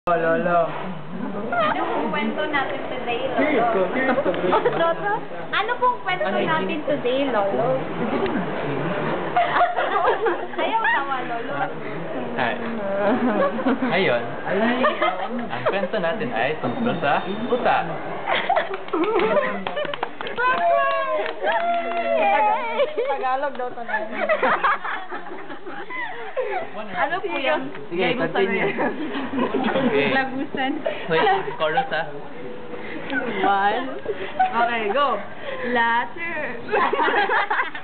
Lolo. Ano pong kwento natin today, Lolo? Lolo? Ano pong kwento natin today, Lolo? Ayaw tawa, Lolo. Hi. Ngayon, ang kwento natin ay tungkol sa uta. Tagalog daw to na. Ano po yan? Sige, continue. Okay. Lagusan. Wait, chorus ha. One. Okay, go. Latter.